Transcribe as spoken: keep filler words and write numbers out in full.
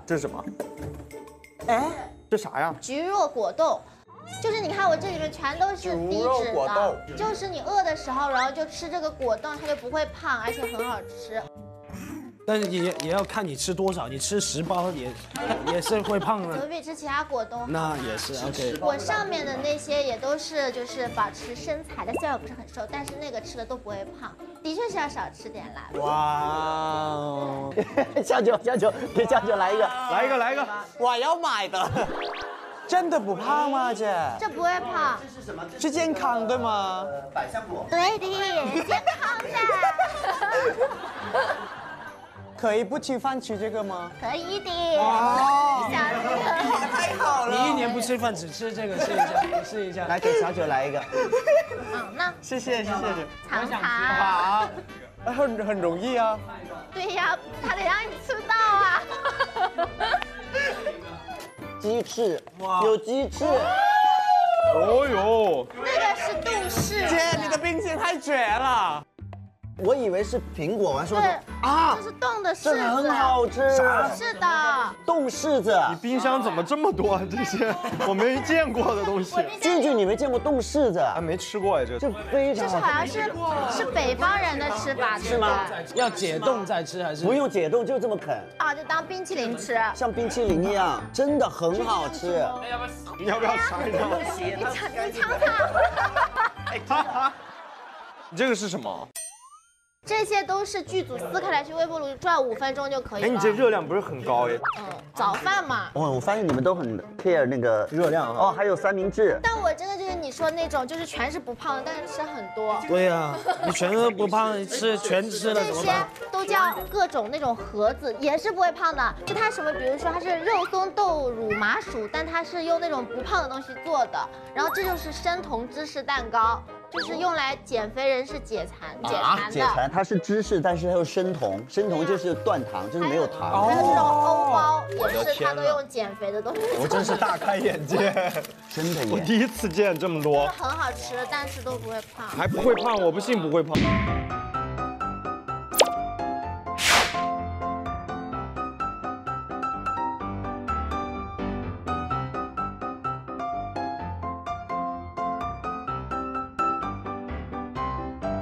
这是什么？哎，这啥呀？ 菊若果冻。 就是你看我这里面全都是低脂的，就是你饿的时候，然后就吃这个果冻，它就不会胖，而且很好吃。 但是也也要看你吃多少，你吃十包也也是会胖的。 怎么比吃其他果冻好？ 那也是 OK。 我上面的那些也都是就是保持身材的，虽然我不是很瘦，但是那个吃了都不会胖，的确是要少吃点啦。 哇！下酒下酒，给下酒来一个， 来一个来一个， 我要买的。 真的不胖吗，姐？ 这不会胖， 这是什么？是健康对吗？百香果。 对的，健康的。 可以不吃饭吃这个吗？ 可以的。哦，想这个太好了。 你一年不吃饭只吃这个，试一下，你试一下。 来给小九来一个。 嗯，那谢谢谢谢。 尝尝。 好。很很容易啊。 对呀，他得让你吃到啊。 鸡翅，有鸡翅。 哦呦， 那个是冻柿。 姐，你的冰淇淋太绝了。我以为是苹果，我还说啊，这是冻的柿子， 这很好吃。 是的， 冻柿子。 你冰箱怎么这么多啊？这些我没见过的东西。 进去你没见过冻柿子？ 啊，没吃过哎，这这非常好。这好像是是北方人的吃法， 是吗？ 要解冻再吃还是？ 不用解冻，就这么啃。 啊，就当冰淇淋吃， 像冰淇淋一样，真的很好吃。 你要不要尝一尝？ 你尝，你尝尝。 你这个是什么？ 这些都是剧组撕开来去微波炉转五分钟就可以了。 哎，你这热量不是很高哎？ 嗯，早饭嘛。 哦，我发现你们都很 care 那个热量啊。 哦，还有三明治。 但我真的就是你说那种，就是全是不胖的，但是吃很多。 对呀，你全都不胖，你吃全吃了怎么办？ 这些都叫各种那种盒子，也是不会胖的。就它什么，比如说它是肉松豆乳麻薯，但它是用那种不胖的东西做的。然后这就是生酮芝士蛋糕。 就是用来减肥人士解馋解馋的， 解馋它是芝士，但是它又生酮，生酮就是断糖，就是没有糖。 还有这种欧包，也是它都用减肥的东西。 我真是大开眼界， 真的耶！ 我第一次见这么多。 很好吃，但是都不会胖。 还不会胖，我不信不会胖。